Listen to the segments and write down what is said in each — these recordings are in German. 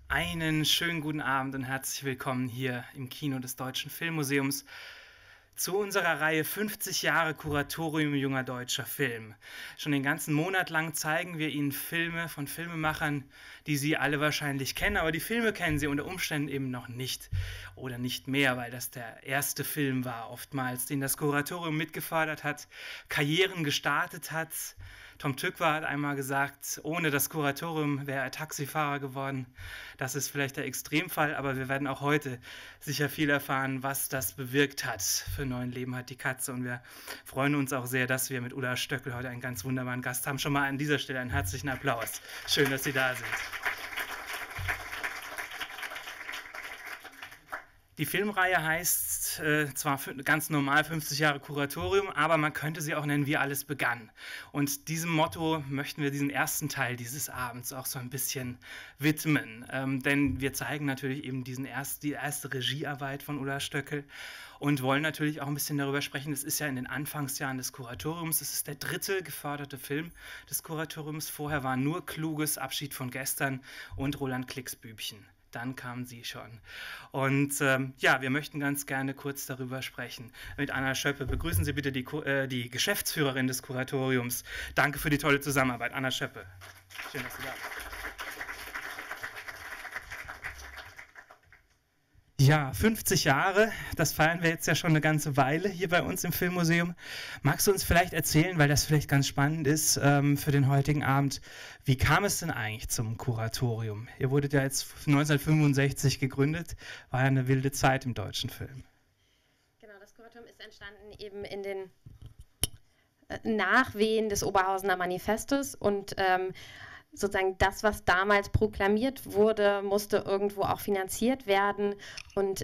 Einen schönen guten Abend und herzlich willkommen hier im Kino des Deutschen Filmmuseums zu unserer Reihe 50 Jahre Kuratorium junger deutscher Film. Schon den ganzen Monat lang zeigen wir Ihnen Filme von Filmemachern, die Sie alle wahrscheinlich kennen, aber die Filme kennen Sie unter Umständen eben noch nicht oder nicht mehr, weil das der erste Film war oftmals, den das Kuratorium mitgefördert hat, Karrieren gestartet hat. Tom Tykwer hat einmal gesagt, ohne das Kuratorium wäre er Taxifahrer geworden. Das ist vielleicht der Extremfall, aber wir werden auch heute sicher viel erfahren, was das bewirkt hat. Für Neuen Leben hat die Katze. Und wir freuen uns auch sehr, dass wir mit Ulla Stöckel heute einen ganz wunderbaren Gast haben. Schon mal an dieser Stelle einen herzlichen Applaus. Schön, dass Sie da sind. Die Filmreihe heißt zwar ganz normal 50 Jahre Kuratorium, aber man könnte sie auch nennen, wie alles begann. Und diesem Motto möchten wir diesen ersten Teil dieses Abends auch so ein bisschen widmen. Denn wir zeigen natürlich eben die erste Regiearbeit von Ulla Stöckel und wollen natürlich auch ein bisschen darüber sprechen. Es ist ja in den Anfangsjahren des Kuratoriums. Es ist der dritte geförderte Film des Kuratoriums. Vorher war nur Kluges, Abschied von gestern und Roland Klicks Bübchen. Dann kamen Sie schon. Und ja, wir möchten ganz gerne kurz darüber sprechen. Mit Anna Schöppe. Begrüßen Sie bitte die Geschäftsführerin des Kuratoriums. Danke für die tolle Zusammenarbeit. Anna Schöppe. Schön, dass Sie da sind. Ja, 50 Jahre, das feiern wir jetzt ja schon eine ganze Weile hier bei uns im Filmmuseum. Magst du uns vielleicht erzählen, weil das vielleicht ganz spannend ist für den heutigen Abend, wie kam es denn eigentlich zum Kuratorium? Ihr wurdet ja jetzt 1965 gegründet, war ja eine wilde Zeit im deutschen Film. Genau, das Kuratorium ist entstanden eben in den Nachwehen des Oberhausener Manifestes und sozusagen das, was damals proklamiert wurde, musste irgendwo auch finanziert werden und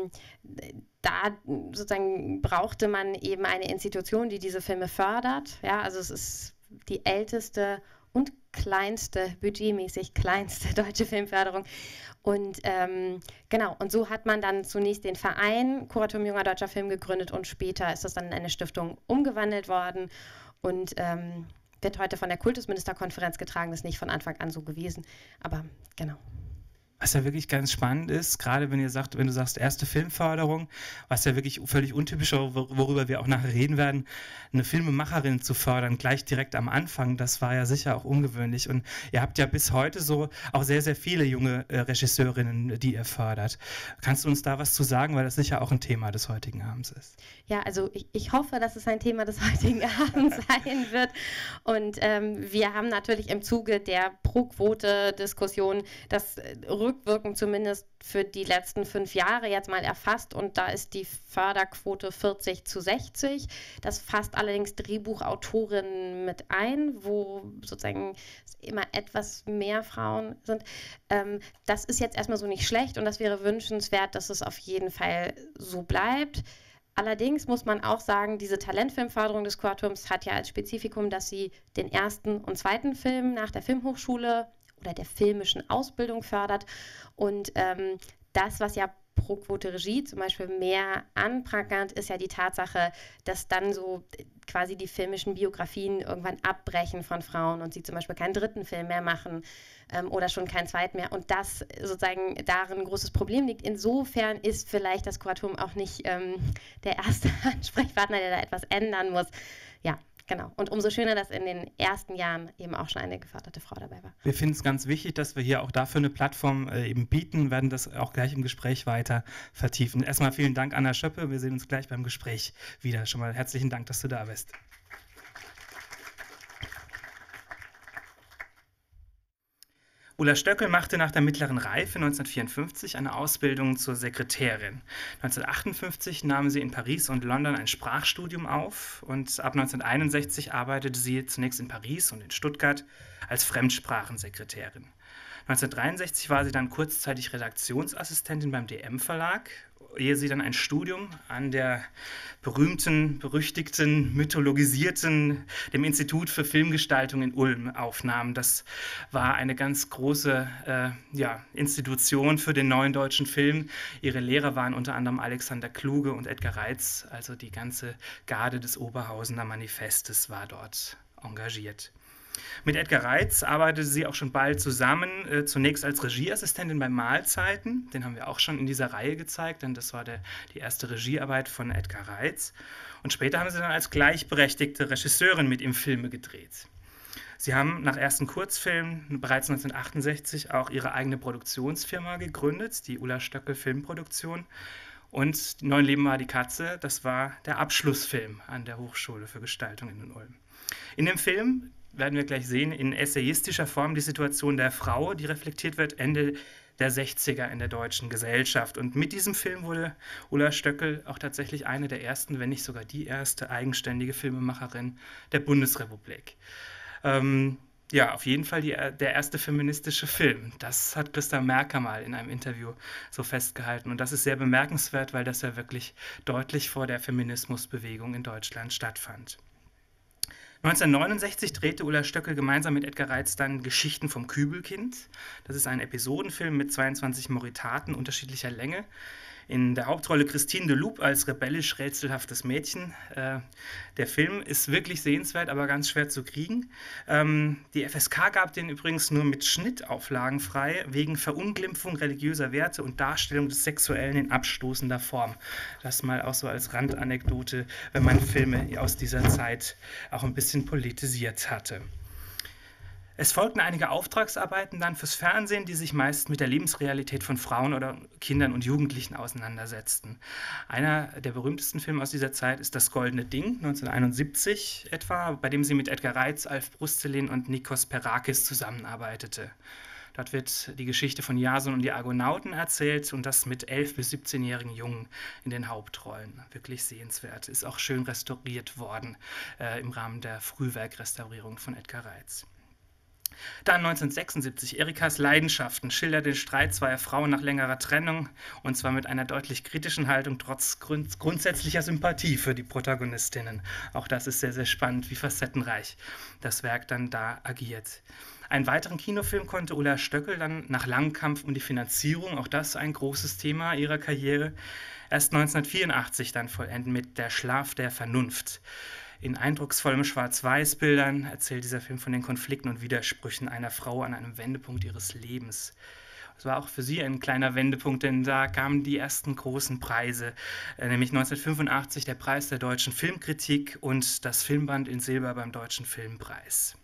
da sozusagen brauchte man eben eine Institution, die diese Filme fördert. Ja, also es ist die älteste und kleinste, budgetmäßig kleinste deutsche Filmförderung. Und genau, und so hat man dann zunächst den Verein Kuratorium junger deutscher Film gegründet und später ist das dann in eine Stiftung umgewandelt worden und wird heute von der Kultusministerkonferenz getragen, das ist nicht von Anfang an so gewesen, aber genau. Was ja wirklich ganz spannend ist, gerade wenn du sagst erste Filmförderung, was ja wirklich völlig untypisch, worüber wir auch nachher reden werden, eine Filmemacherin zu fördern, gleich direkt am Anfang, das war ja sicher auch ungewöhnlich. Und ihr habt ja bis heute so auch sehr, sehr viele junge Regisseurinnen, die ihr fördert. Kannst du uns da was zu sagen, weil das sicher auch ein Thema des heutigen Abends ist? Ja, also ich hoffe, dass es ein Thema des heutigen Abends sein wird. Und wir haben natürlich im Zuge der Pro-Quote-Diskussion das rückwirkend zumindest für die letzten 5 Jahre jetzt mal erfasst und da ist die Förderquote 40:60. Das fasst allerdings Drehbuchautorinnen mit ein, wo sozusagen immer etwas mehr Frauen sind. Das ist jetzt erstmal so nicht schlecht und das wäre wünschenswert, dass es auf jeden Fall so bleibt. Allerdings muss man auch sagen, diese Talentfilmförderung des Kuratoriums hat ja als Spezifikum, dass sie den ersten und zweiten Film nach der Filmhochschule oder der filmischen Ausbildung fördert. Und das, was ja pro Quote Regie zum Beispiel mehr anprangert, ist ja die Tatsache, dass dann so quasi die filmischen Biografien irgendwann abbrechen von Frauen und sie zum Beispiel keinen dritten Film mehr machen oder schon keinen zweiten mehr. Und das sozusagen darin ein großes Problem liegt. Insofern ist vielleicht das Kuratorium auch nicht der erste Ansprechpartner, der da etwas ändern muss. Ja. Genau. Und umso schöner, dass in den ersten Jahren eben auch schon eine geförderte Frau dabei war. Wir finden es ganz wichtig, dass wir hier auch dafür eine Plattform eben bieten, werden das auch gleich im Gespräch weiter vertiefen. Erstmal vielen Dank, Anna Schöppe. Wir sehen uns gleich beim Gespräch wieder. Schon mal herzlichen Dank, dass du da bist. Ulla Stöckel machte nach der mittleren Reife 1954 eine Ausbildung zur Sekretärin. 1958 nahm sie in Paris und London ein Sprachstudium auf und ab 1961 arbeitete sie zunächst in Paris und in Stuttgart als Fremdsprachensekretärin. 1963 war sie dann kurzzeitig Redaktionsassistentin beim DM-Verlag, ehe sie dann ein Studium an der berühmten, berüchtigten, mythologisierten, dem Institut für Filmgestaltung in Ulm aufnahm. Das war eine ganz große Institution für den neuen deutschen Film. Ihre Lehrer waren unter anderem Alexander Kluge und Edgar Reitz, also die ganze Garde des Oberhausener Manifestes war dort engagiert. Mit Edgar Reitz arbeitete sie auch schon bald zusammen, zunächst als Regieassistentin bei Mahlzeiten. Den haben wir auch schon in dieser Reihe gezeigt, denn das war die erste Regiearbeit von Edgar Reitz. Und später haben sie dann als gleichberechtigte Regisseurin mit ihm Filme gedreht. Sie haben nach ersten Kurzfilmen bereits 1968 auch ihre eigene Produktionsfirma gegründet, die Ulla Stöckl Filmproduktion. Und Neun Leben war die Katze, das war der Abschlussfilm an der Hochschule für Gestaltung in Ulm. In dem Film werden wir gleich sehen, in essayistischer Form die Situation der Frau, die reflektiert wird, Ende der 60er in der deutschen Gesellschaft. Und mit diesem Film wurde Ulla Stöckl auch tatsächlich eine der ersten, wenn nicht sogar die erste eigenständige Filmemacherin der Bundesrepublik. Ja, auf jeden Fall der erste feministische Film. Das hat Christa Merker mal in einem Interview so festgehalten. Und das ist sehr bemerkenswert, weil das ja wirklich deutlich vor der Feminismusbewegung in Deutschland stattfand. 1969 drehte Ulla Stöckl gemeinsam mit Edgar Reitz dann Geschichten vom Kübelkind. Das ist ein Episodenfilm mit 22 Moritaten unterschiedlicher Länge. In der Hauptrolle Christine de Loop als rebellisch-rätselhaftes Mädchen. Der Film ist wirklich sehenswert, aber ganz schwer zu kriegen. Die FSK gab den übrigens nur mit Schnittauflagen frei, wegen Verunglimpfung religiöser Werte und Darstellung des Sexuellen in abstoßender Form. Das mal auch so als Randanekdote, wenn man Filme aus dieser Zeit auch ein bisschen politisiert hatte. Es folgten einige Auftragsarbeiten dann fürs Fernsehen, die sich meist mit der Lebensrealität von Frauen oder Kindern und Jugendlichen auseinandersetzten. Einer der berühmtesten Filme aus dieser Zeit ist Das Goldene Ding, 1971 etwa, bei dem sie mit Edgar Reitz, Alf Brustelin und Nikos Perakis zusammenarbeitete. Dort wird die Geschichte von Jason und die Argonauten erzählt und das mit 11- bis 17-jährigen Jungen in den Hauptrollen. Wirklich sehenswert. Ist auch schön restauriert worden im Rahmen der Frühwerkrestaurierung von Edgar Reitz. Dann 1976, Erikas Leidenschaften schildert den Streit zweier Frauen nach längerer Trennung und zwar mit einer deutlich kritischen Haltung trotz grundsätzlicher Sympathie für die Protagonistinnen. Auch das ist sehr, sehr spannend, wie facettenreich das Werk dann da agiert. Einen weiteren Kinofilm konnte Ulla Stöckl dann nach langem Kampf um die Finanzierung, auch das ein großes Thema ihrer Karriere, erst 1984 dann vollenden mit Der Schlaf der Vernunft. In eindrucksvollen Schwarz-Weiß-Bildern erzählt dieser Film von den Konflikten und Widersprüchen einer Frau an einem Wendepunkt ihres Lebens. Es war auch für sie ein kleiner Wendepunkt, denn da kamen die ersten großen Preise, nämlich 1985 der Preis der deutschen Filmkritik und das Filmband in Silber beim Deutschen Filmpreis.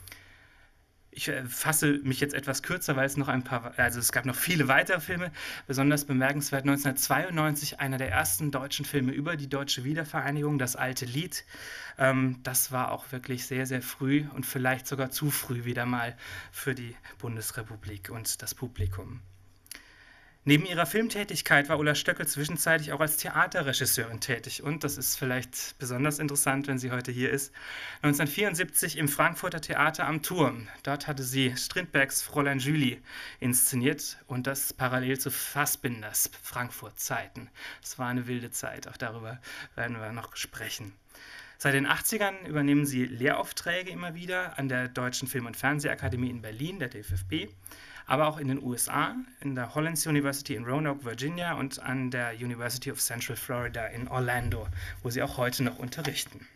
Ich fasse mich jetzt etwas kürzer, weil es noch es gab noch viele weitere Filme. Besonders bemerkenswert 1992 einer der ersten deutschen Filme über die deutsche Wiedervereinigung, Das alte Lied. Das war auch wirklich sehr, sehr früh und vielleicht sogar zu früh wieder mal für die Bundesrepublik und das Publikum. Neben ihrer Filmtätigkeit war Ulla Stöckl zwischenzeitlich auch als Theaterregisseurin tätig und das ist vielleicht besonders interessant, wenn sie heute hier ist. 1974 im Frankfurter Theater am Turm. Dort hatte sie Strindbergs Fräulein Julie inszeniert und das parallel zu Fassbinders Frankfurt-Zeiten. Es war eine wilde Zeit, auch darüber werden wir noch sprechen. Seit den 80ern übernehmen sie Lehraufträge immer wieder an der Deutschen Film- und Fernsehakademie in Berlin, der DFFB, aber auch in den USA, in der Hollins University in Roanoke, Virginia und an der University of Central Florida in Orlando, wo sie auch heute noch unterrichten.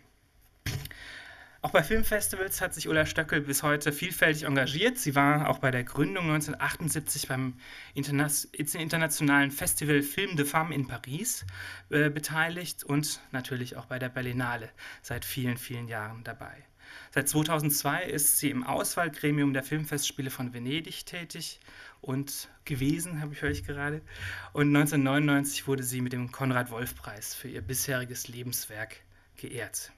Auch bei Filmfestivals hat sich Ulla Stöckl bis heute vielfältig engagiert. Sie war auch bei der Gründung 1978 beim internationalen Festival Film de Femmes in Paris beteiligt und natürlich auch bei der Berlinale seit vielen, vielen Jahren dabei. Seit 2002 ist sie im Auswahlgremium der Filmfestspiele von Venedig tätig und gewesen, höre ich gerade. Und 1999 wurde sie mit dem Konrad-Wolf-Preis für ihr bisheriges Lebenswerk geehrt.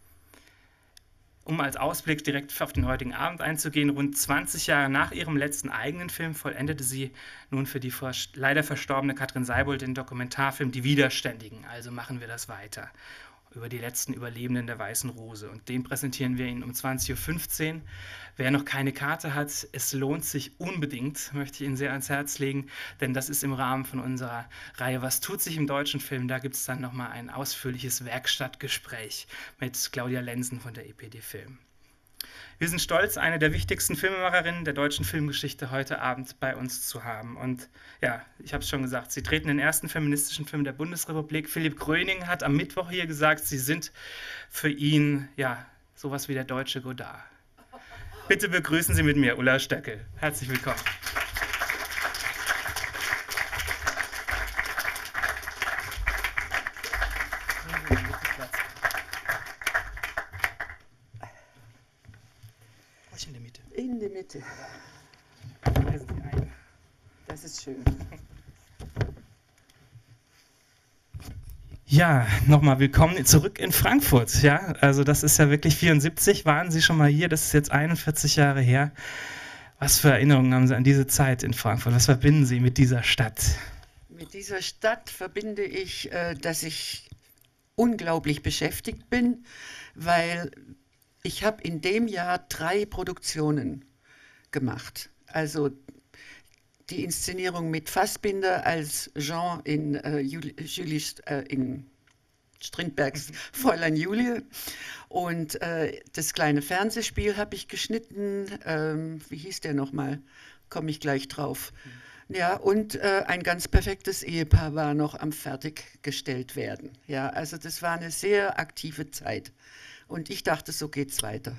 Um als Ausblick direkt auf den heutigen Abend einzugehen, rund 20 Jahre nach ihrem letzten eigenen Film vollendete sie nun für die leider verstorbene Katrin Seibold den Dokumentarfilm Die Widerständigen. Also machen wir das weiter. Über die letzten Überlebenden der Weißen Rose. Und den präsentieren wir Ihnen um 20.15 Uhr. Wer noch keine Karte hat, es lohnt sich unbedingt, möchte ich Ihnen sehr ans Herz legen, denn das ist im Rahmen von unserer Reihe Was tut sich im deutschen Film? Da gibt es dann nochmal ein ausführliches Werkstattgespräch mit Claudia Lenzen von der EPD Film. Wir sind stolz, eine der wichtigsten Filmemacherinnen der deutschen Filmgeschichte heute Abend bei uns zu haben. Und ja, ich habe es schon gesagt, sie treten den ersten feministischen Film der Bundesrepublik. Philipp Gröning hat am Mittwoch hier gesagt, sie sind für ihn ja sowas wie der deutsche Godard. Bitte begrüßen Sie mit mir Ulla Stöckel. Herzlich willkommen. In der Mitte. In der Mitte. Das ist schön. Ja, nochmal willkommen zurück in Frankfurt. Ja, also das ist ja wirklich 74, waren Sie schon mal hier, das ist jetzt 41 Jahre her. Was für Erinnerungen haben Sie an diese Zeit in Frankfurt? Was verbinden Sie mit dieser Stadt? Mit dieser Stadt verbinde ich, dass ich unglaublich beschäftigt bin, weil ich habe in dem Jahr 3 Produktionen gemacht. Also die Inszenierung mit Fassbinder als Jean in, in Strindbergs Fräulein Julie. Und das kleine Fernsehspiel habe ich geschnitten. Wie hieß der nochmal? Komme ich gleich drauf. Ja, und ein ganz perfektes Ehepaar war noch am fertiggestellt werden. Ja, also das war eine sehr aktive Zeit. Und ich dachte, so geht's weiter.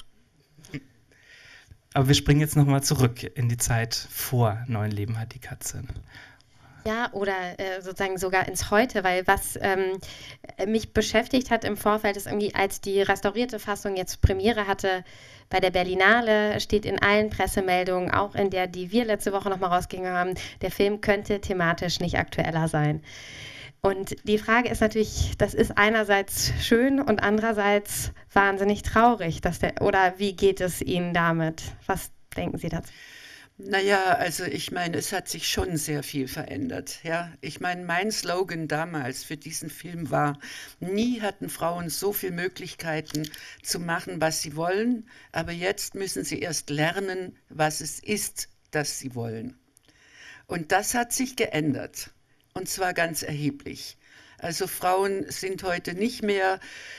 Aber wir springen jetzt nochmal zurück in die Zeit vor Neun Leben hat die Katze. Ja, oder sozusagen sogar ins Heute, weil was mich beschäftigt hat im Vorfeld ist irgendwie, als die restaurierte Fassung jetzt Premiere hatte bei der Berlinale, steht in allen Pressemeldungen, auch in der, die wir letzte Woche nochmal rausgegangen haben, der Film könnte thematisch nicht aktueller sein. Und die Frage ist natürlich, das ist einerseits schön und andererseits wahnsinnig traurig, oder wie geht es Ihnen damit? Was denken Sie dazu? Naja, also ich meine, es hat sich schon sehr viel verändert. Ja? Ich meine, mein Slogan damals für diesen Film war, nie hatten Frauen so viele Möglichkeiten zu machen, was sie wollen, aber jetzt müssen sie erst lernen, was es ist, das sie wollen. Und das hat sich geändert. Und zwar ganz erheblich. Also Frauen sind heute nicht mehr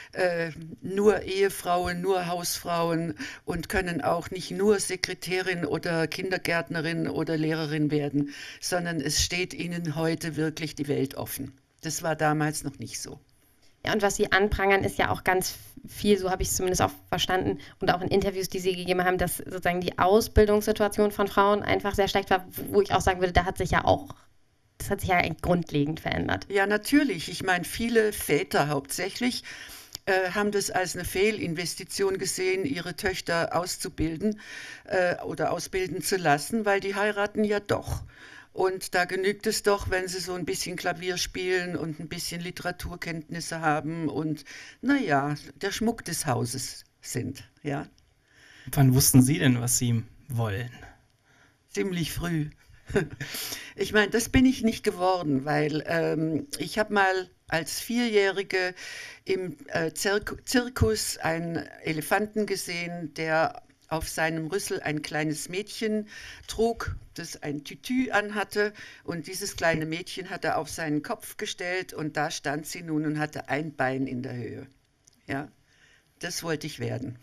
nur Ehefrauen, nur Hausfrauen und können auch nicht nur Sekretärin oder Kindergärtnerin oder Lehrerin werden, sondern es steht ihnen heute wirklich die Welt offen. Das war damals noch nicht so. Ja, und was Sie anprangern, ist ja auch ganz viel, so habe ich es zumindest auch verstanden und auch in Interviews, die Sie gegeben haben, dass sozusagen die Ausbildungssituation von Frauen einfach sehr schlecht war, wo ich auch sagen würde, das hat sich ja eigentlich grundlegend verändert. Ja, natürlich. Ich meine, viele Väter hauptsächlich haben das als eine Fehlinvestition gesehen, ihre Töchter auszubilden oder ausbilden zu lassen, weil die heiraten ja doch. Und da genügt es doch, wenn sie so ein bisschen Klavier spielen und ein bisschen Literaturkenntnisse haben und, naja, der Schmuck des Hauses sind. Ja. Wann wussten Sie denn, was Sie wollen? Ziemlich früh. Ich meine, das bin ich nicht geworden, weil ich habe mal als Vierjährige im Zirkus einen Elefanten gesehen, der auf seinem Rüssel ein kleines Mädchen trug, das ein Tütü anhatte. Und dieses kleine Mädchen hat er auf seinen Kopf gestellt und da stand sie nun und hatte ein Bein in der Höhe. Ja, das wollte ich werden.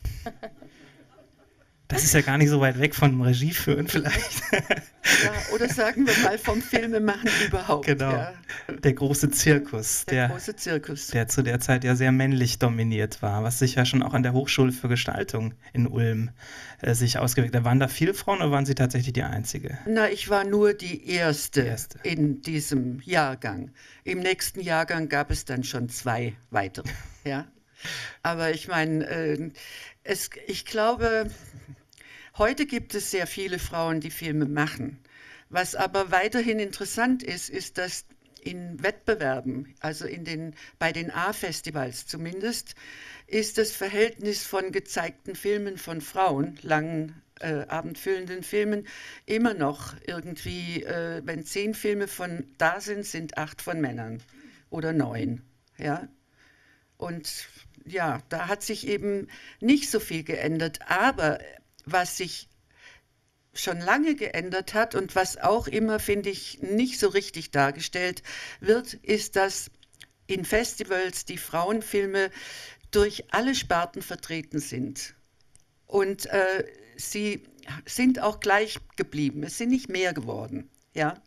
Das ist ja gar nicht so weit weg von dem Regieführen vielleicht. Ja, oder sagen wir mal vom Filmemachen überhaupt. Genau, ja. Der große Zirkus, Der große Zirkus. der zu der Zeit ja sehr männlich dominiert war, was sich ja schon auch an der Hochschule für Gestaltung in Ulm sich ausgewirkt hat. Waren da viele Frauen oder waren Sie tatsächlich die Einzige? Na, ich war nur die Erste in diesem Jahrgang. Im nächsten Jahrgang gab es dann schon 2 weitere. Ja? Aber ich meine, ich glaube, heute gibt es sehr viele Frauen, die Filme machen. Was aber weiterhin interessant ist, ist, dass in Wettbewerben, also bei den A-Festivals zumindest, ist das Verhältnis von gezeigten Filmen von Frauen, langen, abendfüllenden Filmen, immer noch irgendwie, wenn 10 Filme da sind 8 von Männern oder 9. Ja? Und ja, da hat sich eben nicht so viel geändert. Aber was sich schon lange geändert hat und was auch immer, finde ich, nicht so richtig dargestellt wird, ist, dass in Festivals die Frauenfilme durch alle Sparten vertreten sind. Und sie sind auch gleich geblieben. Es sind nicht mehr geworden. Ja?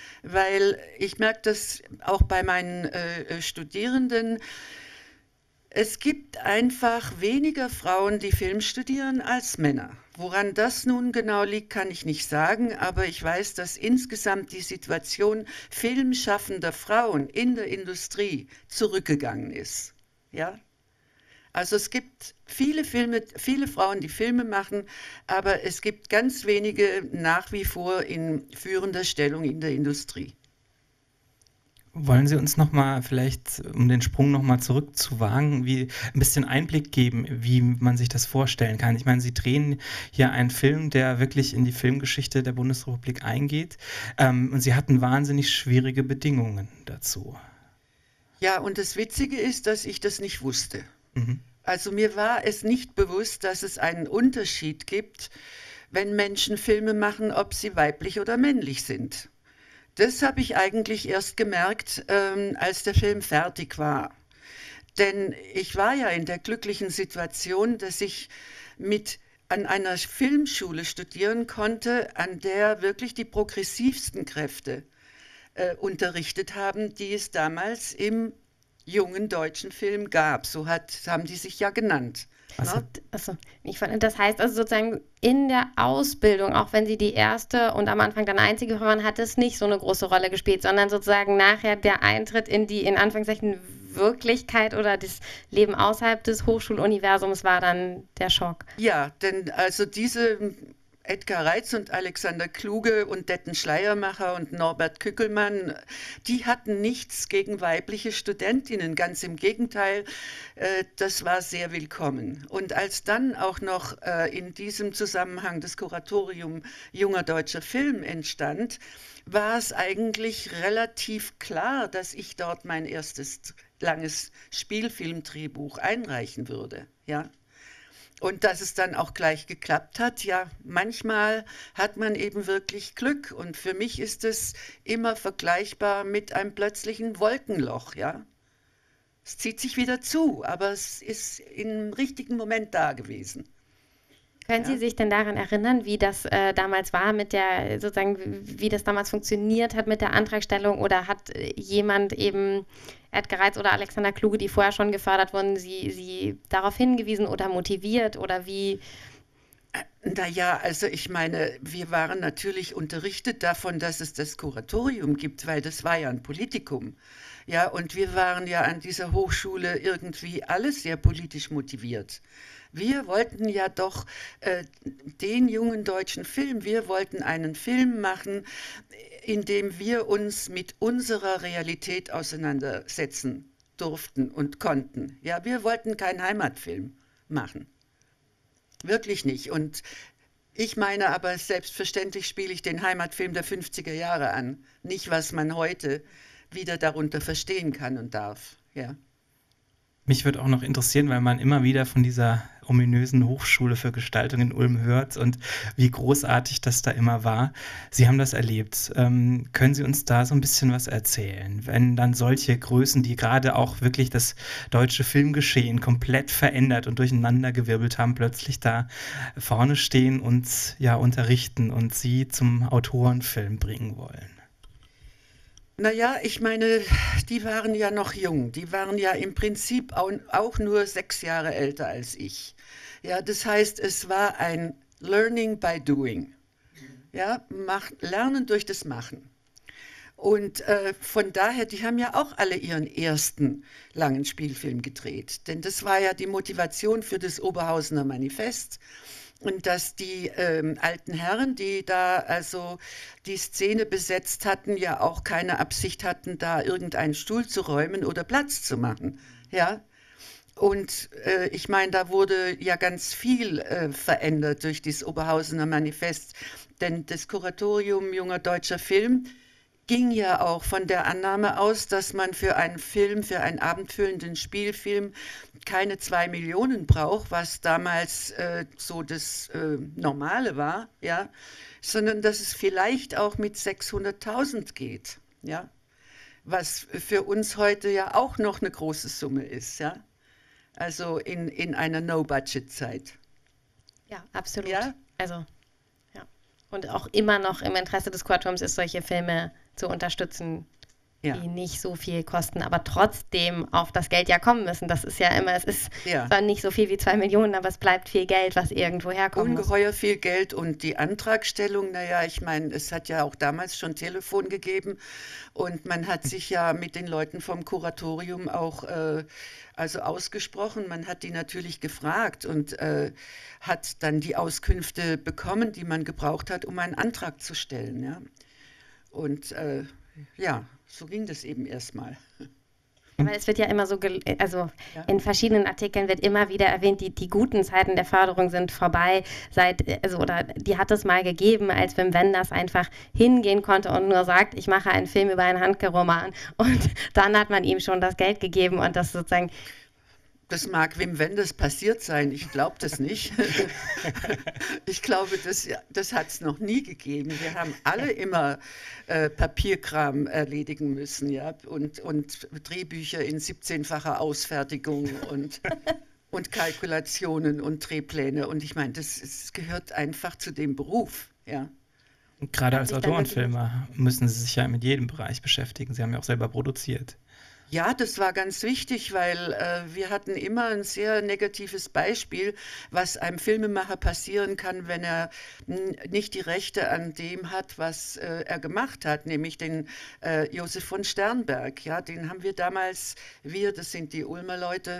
Weil ich merke das auch bei meinen Studierenden. Es gibt einfach weniger Frauen, die Film studieren, als Männer. Woran das nun genau liegt, kann ich nicht sagen, aber ich weiß, dass insgesamt die Situation filmschaffender Frauen in der Industrie zurückgegangen ist. Ja? Also es gibt viele Frauen, die Filme machen, aber es gibt ganz wenige nach wie vor in führender Stellung in der Industrie. Wollen Sie uns noch mal vielleicht, um den Sprung noch mal zurückzuwagen, ein bisschen Einblick geben, wie man sich das vorstellen kann? Ich meine, Sie drehen hier einen Film, der wirklich in die Filmgeschichte der Bundesrepublik eingeht, und Sie hatten wahnsinnig schwierige Bedingungen dazu. Ja, und das Witzige ist, dass ich das nicht wusste. Mhm. Also mir war es nicht bewusst, dass es einen Unterschied gibt, wenn Menschen Filme machen, ob sie weiblich oder männlich sind. Das habe ich eigentlich erst gemerkt, als der Film fertig war. Denn ich war ja in der glücklichen Situation, dass ich an einer Filmschule studieren konnte, an der wirklich die progressivsten Kräfte unterrichtet haben, die es damals im jungen deutschen Film gab. Haben die sich ja genannt. Das heißt also sozusagen in der Ausbildung, auch wenn Sie die erste und am Anfang dann einzige waren, hat es nicht so eine große Rolle gespielt, sondern sozusagen nachher der Eintritt in die, in Anführungszeichen, Wirklichkeit oder das Leben außerhalb des Hochschuluniversums war dann der Schock. Ja, denn also diese Edgar Reitz und Alexander Kluge und Detten Schleiermacher und Norbert Kückelmann, die hatten nichts gegen weibliche Studentinnen, ganz im Gegenteil, das war sehr willkommen. Und als dann auch noch in diesem Zusammenhang das Kuratorium Junger Deutscher Film entstand, war es eigentlich relativ klar, dass ich dort mein erstes langes Spielfilmdrehbuch einreichen würde, ja. Und dass es dann auch gleich geklappt hat, ja, manchmal hat man eben wirklich Glück. Und für mich ist es immer vergleichbar mit einem plötzlichen Wolkenloch, ja. Es zieht sich wieder zu, aber es ist im richtigen Moment da gewesen. Können Sie sich denn daran erinnern, wie das damals war mit der, sozusagen, wie das damals funktioniert hat mit der Antragstellung, oder hat jemand eben, Edgar Reitz oder Alexander Kluge, die vorher schon gefördert wurden, sie darauf hingewiesen oder motiviert oder wie? Naja, also ich meine, wir waren natürlich unterrichtet davon, dass es das Kuratorium gibt, weil das war ja ein Politikum. Ja, und wir waren ja an dieser Hochschule irgendwie alle sehr politisch motiviert. Wir wollten ja doch den jungen deutschen Film, wir wollten einen Film machen, in dem wir uns mit unserer Realität auseinandersetzen durften und konnten. Ja, wir wollten keinen Heimatfilm machen. Wirklich nicht. Und ich meine aber, selbstverständlich spiele ich den Heimatfilm der 50er Jahre an. Nicht, was man heute wieder darunter verstehen kann und darf. Ja. Mich würde auch noch interessieren, weil man immer wieder von dieser ominösen Hochschule für Gestaltung in Ulm hört und wie großartig das da immer war. Sie haben das erlebt. Können Sie uns da so ein bisschen was erzählen? Wenn dann solche Größen, die gerade auch wirklich das deutsche Filmgeschehen komplett verändert und durcheinandergewirbelt haben, plötzlich da vorne stehen und ja unterrichten und Sie zum Autorenfilm bringen wollen. Naja, ich meine, die waren ja noch jung. Die waren ja im Prinzip auch nur 6 Jahre älter als ich. Ja, das heißt, es war ein Learning by Doing. Ja, Lernen durch das Machen. Und von daher, die haben ja auch alle ihren ersten langen Spielfilm gedreht. Denn das war ja die Motivation für das Oberhausener Manifest. Und dass die alten Herren, die da also die Szene besetzt hatten, ja auch keine Absicht hatten, da irgendeinen Stuhl zu räumen oder Platz zu machen. Ja? Und ich meine, da wurde ja ganz viel verändert durch dieses Oberhausener Manifest. Denn das Kuratorium Junger Deutscher Film ging ja auch von der Annahme aus, dass man für einen Film, für einen abendfüllenden Spielfilm keine 2 Millionen braucht, was damals so das Normale war, ja, sondern dass es vielleicht auch mit 600.000 geht, ja, was für uns heute ja auch noch eine große Summe ist, ja, also in einer No-Budget-Zeit. Ja, absolut. Ja? Also, ja. Und auch immer noch im Interesse des Kuratoriums ist, solche Filme zu unterstützen. Ja. die nicht so viel kosten, aber trotzdem auf das Geld ja kommen müssen. Das ist ja immer, es ist zwar nicht so viel wie 2 Millionen, aber es bleibt viel Geld, was irgendwo herkommen muss. Ungeheuer viel Geld und die Antragstellung, naja, ich meine, es hat ja auch damals schon Telefon gegeben und man hat sich ja mit den Leuten vom Kuratorium auch also ausgesprochen. Man hat die natürlich gefragt und hat dann die Auskünfte bekommen, die man gebraucht hat, um einen Antrag zu stellen. Ja? Und ja, so ging das eben erstmal. Aber es wird ja immer so, in verschiedenen Artikeln wird immer wieder erwähnt, die guten Zeiten der Förderung sind vorbei, oder die hat es mal gegeben, als Wim Wenders einfach hingehen konnte und nur sagt, ich mache einen Film über einen Handke-Roman. Und dann hat man ihm schon das Geld gegeben und das sozusagen. Das mag Wim Wenders passiert sein, ich glaube das nicht. Ich glaube, das hat es noch nie gegeben. Wir haben alle immer Papierkram erledigen müssen, ja, und Drehbücher in 17-facher Ausfertigung und Kalkulationen und Drehpläne. Und ich meine, das gehört einfach zu dem Beruf, ja. Gerade als Autorenfilmer müssen Sie sich ja mit jedem Bereich beschäftigen. Sie haben ja auch selber produziert. Ja, das war ganz wichtig, weil wir hatten immer ein sehr negatives Beispiel, was einem Filmemacher passieren kann, wenn er nicht die Rechte an dem hat, was er gemacht hat, nämlich den Josef von Sternberg. Ja, den haben wir damals, das sind die Ulmer Leute,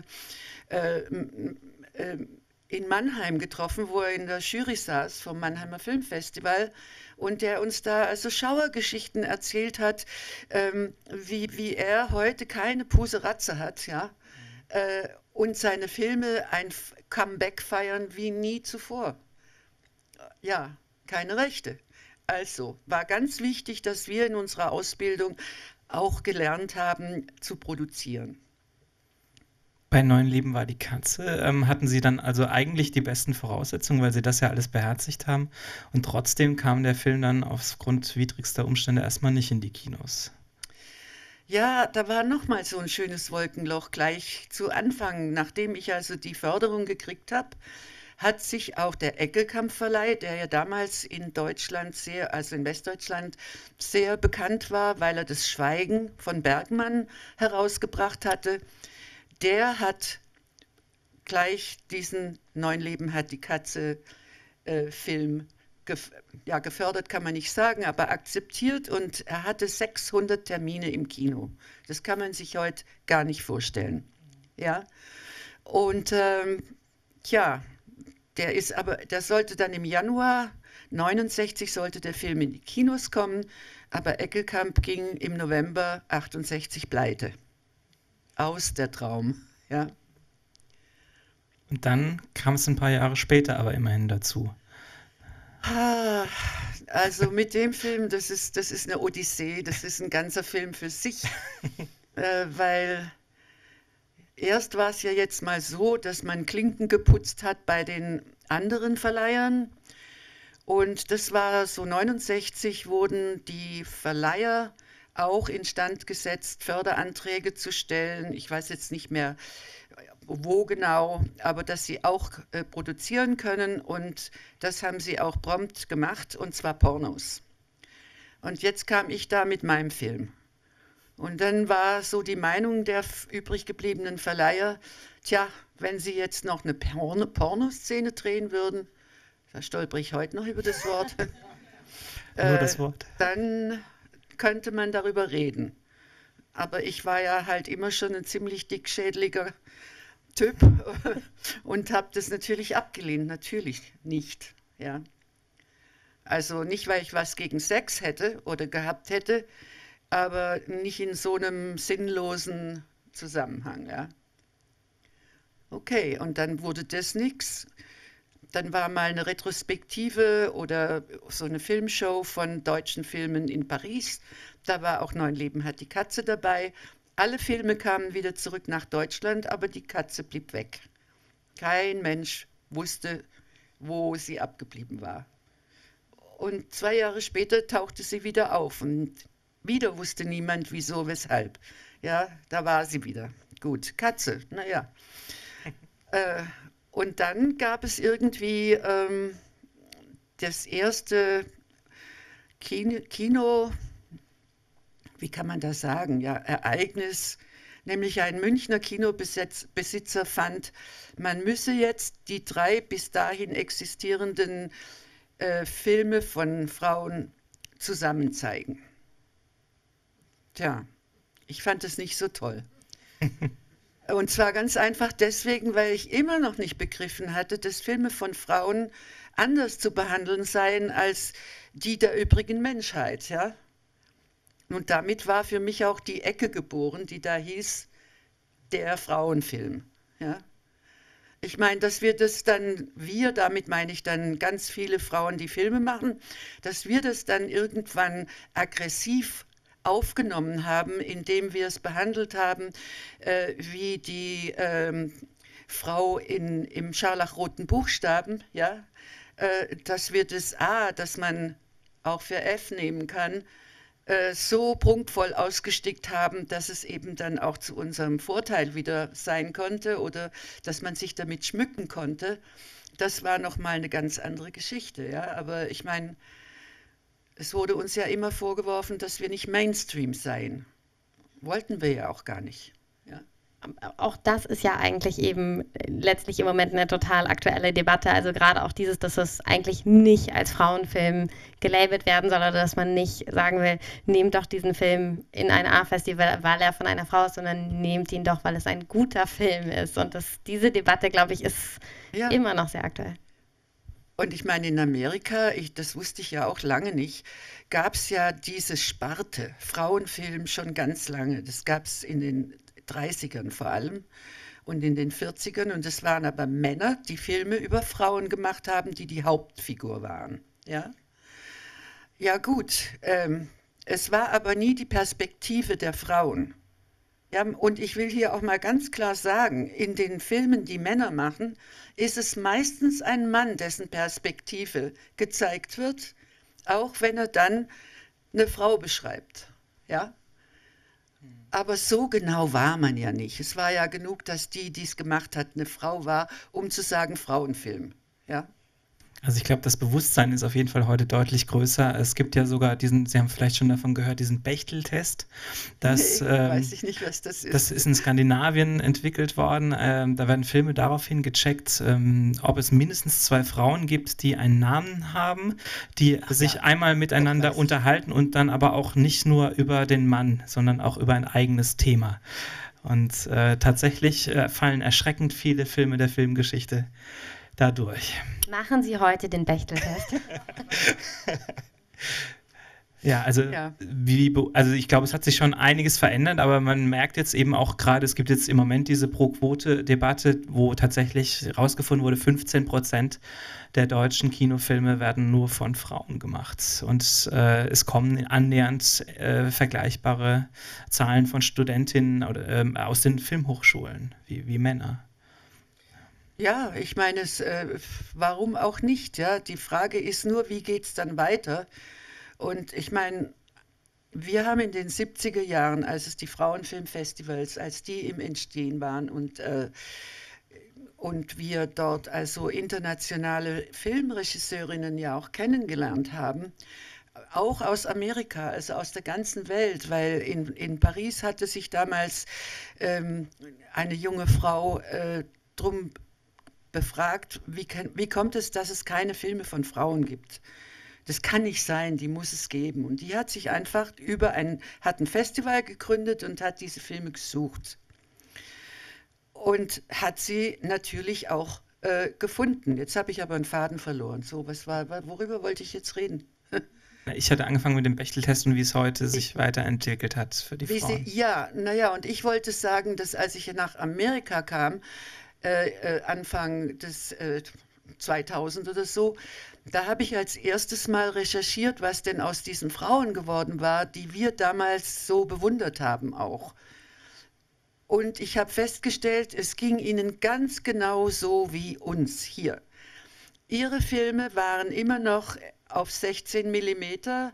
in Mannheim getroffen, wo er in der Jury saß vom Mannheimer Filmfestival und der uns da also Schauergeschichten erzählt hat, wie er heute keine Puseratze hat, ja, und seine Filme ein Comeback feiern wie nie zuvor. Ja, keine Rechte. Also war ganz wichtig, dass wir in unserer Ausbildung auch gelernt haben zu produzieren. Bei Neun Leben war die Katze. Hatten Sie dann also eigentlich die besten Voraussetzungen, weil Sie das ja alles beherzigt haben. Und trotzdem kam der Film dann aufgrund widrigster Umstände erstmal nicht in die Kinos. Ja, da war nochmal so ein schönes Wolkenloch gleich zu Anfang. Nachdem ich also die Förderung gekriegt habe, hat sich auch der Eckelkamp-Verleih, der ja damals in Deutschland in Westdeutschland sehr bekannt war, weil er das Schweigen von Bergmann herausgebracht hatte, der hat gleich diesen Neun Leben hat die Katze Film gefördert, kann man nicht sagen, aber akzeptiert und er hatte 600 Termine im Kino. Das kann man sich heute gar nicht vorstellen. Ja? Und der sollte dann im Januar 69 sollte der Film in die Kinos kommen, aber Eckelkamp ging im November 68 pleite. Aus der Traum, ja. Und dann kam es ein paar Jahre später aber immerhin dazu. Also mit dem Film, das ist eine Odyssee, das ist ein ganzer Film für sich, weil erst war es ja jetzt mal so, dass man Klinken geputzt hat bei den anderen Verleihern und das war so 69 wurden die Verleiher auch instand gesetzt, Förderanträge zu stellen. Ich weiß jetzt nicht mehr, wo genau, aber dass sie auch produzieren können und das haben sie auch prompt gemacht und zwar Pornos. Und jetzt kam ich da mit meinem Film. Und dann war so die Meinung der übrig gebliebenen Verleiher, tja, wenn sie jetzt noch eine Pornoszene drehen würden, da stolper ich heute noch über das Wort, Nur das Wort. Dann könnte man darüber reden. Aber ich war ja halt immer schon ein ziemlich dickschädliger Typ und habe das natürlich abgelehnt. Natürlich nicht. Ja. Also nicht, weil ich was gegen Sex hätte oder gehabt hätte, aber nicht in so einem sinnlosen Zusammenhang. Ja. Okay, und dann wurde das nichts. Dann war mal eine Retrospektive oder so eine Filmshow von deutschen Filmen in Paris. Da war auch Neun Leben hat die Katze dabei. Alle Filme kamen wieder zurück nach Deutschland, aber die Katze blieb weg. Kein Mensch wusste, wo sie abgeblieben war. Und 2 Jahre später tauchte sie wieder auf und wieder wusste niemand, wieso, weshalb. Ja, da war sie wieder. Gut, Katze, naja. Und dann gab es irgendwie das erste Kino, wie kann man das sagen, ja, Ereignis, nämlich ein Münchner Kinobesitzer fand, man müsse jetzt die 3 bis dahin existierenden Filme von Frauen zusammen zeigen. Tja, ich fand es nicht so toll. Und zwar ganz einfach deswegen, weil ich immer noch nicht begriffen hatte, dass Filme von Frauen anders zu behandeln seien als die der übrigen Menschheit. Ja? Und damit war für mich auch die Ecke geboren, die da hieß, der Frauenfilm. Ja? Ich meine, dass wir das dann, damit meine ich dann ganz viele Frauen, die Filme machen, dass wir das dann irgendwann aggressiv aufgenommen haben, indem wir es behandelt haben, wie die Frau im scharlachroten Buchstaben, ja, dass wir dass man auch für F nehmen kann, so prunkvoll ausgestickt haben, dass es eben dann auch zu unserem Vorteil wieder sein konnte oder dass man sich damit schmücken konnte. Das war nochmal eine ganz andere Geschichte. Ja? Aber ich meine, es wurde uns ja immer vorgeworfen, dass wir nicht Mainstream seien. Wollten wir ja auch gar nicht. Ja? Auch das ist ja eigentlich eben letztlich im Moment eine total aktuelle Debatte. Also gerade auch dieses, dass es eigentlich nicht als Frauenfilm gelabelt werden soll oder dass man nicht sagen will, nehmt doch diesen Film in ein A-Festival, weil er von einer Frau ist, sondern nehmt ihn doch, weil es ein guter Film ist. Und diese Debatte, glaube ich, ist immer noch sehr aktuell. Und ich meine, in Amerika, das wusste ich ja auch lange nicht, gab es ja diese Sparte, Frauenfilm schon ganz lange. Das gab es in den 30ern vor allem und in den 40ern. Und es waren aber Männer, die Filme über Frauen gemacht haben, die die Hauptfigur waren. Ja, ja gut, es war aber nie die Perspektive der Frauen. Ja, und ich will hier auch mal ganz klar sagen, in den Filmen, die Männer machen, ist es meistens ein Mann, dessen Perspektive gezeigt wird, auch wenn er dann eine Frau beschreibt. Ja? Aber so genau war man ja nicht. Es war ja genug, dass die es gemacht hat, eine Frau war, um zu sagen Frauenfilm. Ja? Also ich glaube, das Bewusstsein ist auf jeden Fall heute deutlich größer. Es gibt ja sogar Sie haben vielleicht schon davon gehört, diesen Bechtel-Test. Weiß ich nicht, was das ist. Das ist in Skandinavien entwickelt worden. Da werden Filme daraufhin gecheckt, ob es mindestens 2 Frauen gibt, die einen Namen haben, die sich einmal miteinander unterhalten und dann aber auch nicht nur über den Mann, sondern auch über ein eigenes Thema. Und tatsächlich fallen erschreckend viele Filme der Filmgeschichte dadurch. Machen Sie heute den Bechtel-Test. Ja, also ich glaube, es hat sich schon einiges verändert, aber man merkt jetzt eben auch gerade, es gibt jetzt im Moment diese Pro-Quote-Debatte, wo tatsächlich herausgefunden wurde, 15% der deutschen Kinofilme werden nur von Frauen gemacht. Und es kommen annähernd vergleichbare Zahlen von Studentinnen aus den Filmhochschulen wie Männer. Ja, ich meine, warum auch nicht? Ja? Die Frage ist nur, wie geht es dann weiter? Und ich meine, wir haben in den 70er Jahren, als es die Frauenfilmfestivals, als die im Entstehen waren und wir dort also internationale Filmregisseurinnen ja auch kennengelernt haben, auch aus Amerika, also aus der ganzen Welt, weil in Paris hatte sich damals eine junge Frau drum befragt, wie kommt es, dass es keine Filme von Frauen gibt? Das kann nicht sein, die muss es geben. Und die hat sich einfach hat ein Festival gegründet und hat diese Filme gesucht. Und hat sie natürlich auch gefunden. Jetzt habe ich aber einen Faden verloren. So, worüber wollte ich jetzt reden? Ich hatte angefangen mit dem Bechtel-Test und wie es heute sich weiterentwickelt hat für die Frauen. Und ich wollte sagen, dass als ich nach Amerika kam, Anfang des 2000 oder so, da habe ich als erstes mal recherchiert, was denn aus diesen Frauen geworden war, die wir damals so bewundert haben auch. Und ich habe festgestellt, es ging ihnen ganz genau so wie uns hier. Ihre Filme waren immer noch auf 16 Millimeter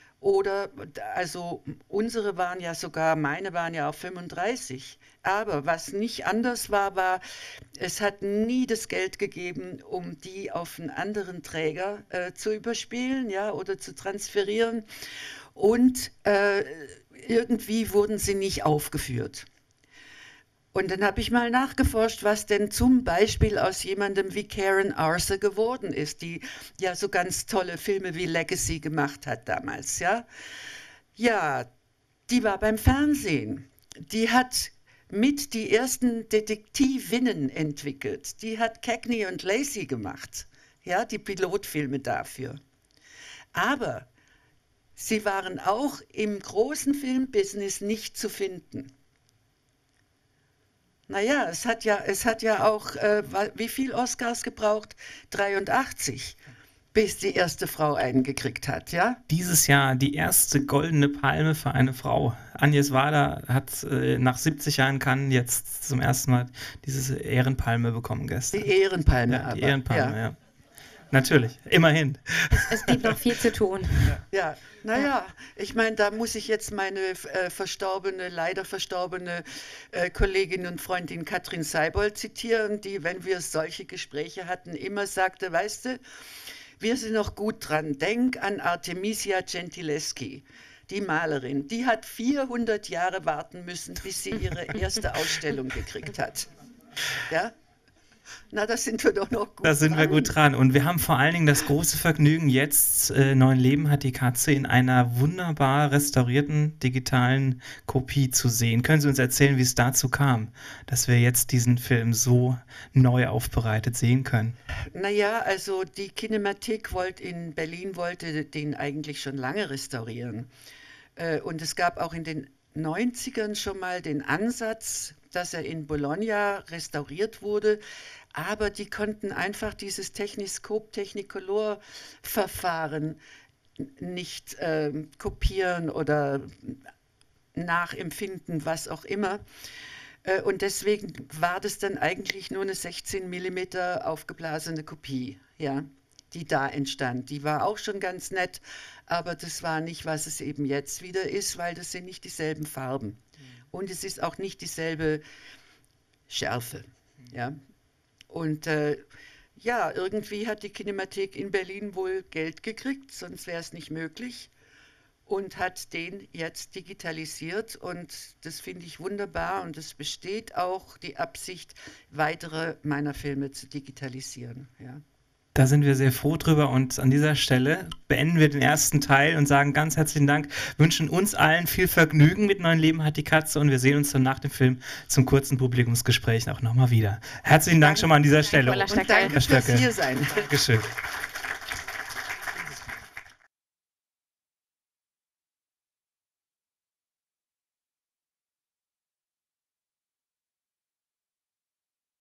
also meine waren ja auf 35. Aber was nicht anders war, es hat nie das Geld gegeben, um die auf einen anderen Träger zu überspielen, ja, oder zu transferieren. Und irgendwie wurden sie nicht aufgeführt. Und dann habe ich mal nachgeforscht, was denn zum Beispiel aus jemandem wie Karen Arthur geworden ist, die ja so ganz tolle Filme wie Legacy gemacht hat damals. Ja, ja, die war beim Fernsehen. Die hat mit die ersten Detektivinnen entwickelt. Die hat Cagney und Lacey gemacht, ja, die Pilotfilme dafür. Aber sie waren auch im großen Filmbusiness nicht zu finden. Naja, es hat ja auch, wie viel Oscars gebraucht? 83, bis die erste Frau einen gekriegt hat, ja? Dieses Jahr die erste goldene Palme für eine Frau. Agnes Varda hat nach 70 Jahren Cannes jetzt zum ersten Mal diese Ehrenpalme bekommen gestern. Die Ehrenpalme ja, aber. Die Ehrenpalme, ja. Natürlich, immerhin. Es gibt noch viel zu tun. Ja, naja, ich meine, da muss ich jetzt meine leider verstorbene Kollegin und Freundin Katrin Seibold zitieren, die, wenn wir solche Gespräche hatten, immer sagte, weißt du, wir sind noch gut dran, denk an Artemisia Gentileschi, die Malerin, die hat 400 Jahre warten müssen, bis sie ihre erste Ausstellung gekriegt hat. Ja? Na, da sind wir doch noch gut dran. Da sind wir gut dran. Und wir haben vor allen Dingen das große Vergnügen, jetzt Neun Leben hat die Katze in einer wunderbar restaurierten digitalen Kopie zu sehen. Können Sie uns erzählen, wie es dazu kam, dass wir jetzt diesen Film so neu aufbereitet sehen können? Naja, also die Kinemathek in Berlin wollte den eigentlich schon lange restaurieren. Und es gab auch in den 90ern schon mal den Ansatz, dass er in Bologna restauriert wurde, aber die konnten einfach dieses Technicolor-Verfahren nicht kopieren oder nachempfinden, was auch immer. Und deswegen war das dann eigentlich nur eine 16 mm aufgeblasene Kopie, ja, die da entstand. Die war auch schon ganz nett, aber das war nicht, was es eben jetzt wieder ist, weil das sind nicht dieselben Farben. Und es ist auch nicht dieselbe Schärfe, ja. Und ja, irgendwie hat die Kinemathek in Berlin wohl Geld gekriegt, sonst wäre es nicht möglich. Und hat den jetzt digitalisiert. Und das finde ich wunderbar. Und es besteht auch die Absicht, weitere meiner Filme zu digitalisieren. Ja. Da sind wir sehr froh drüber und an dieser Stelle beenden wir den ersten Teil und sagen ganz herzlichen Dank, wünschen uns allen viel Vergnügen mit Neun Leben hat die Katze und wir sehen uns dann nach dem Film zum kurzen Publikumsgespräch auch nochmal wieder. Herzlichen Dank schon mal an dieser Stelle. Und danke fürs Hiersein. Dankeschön.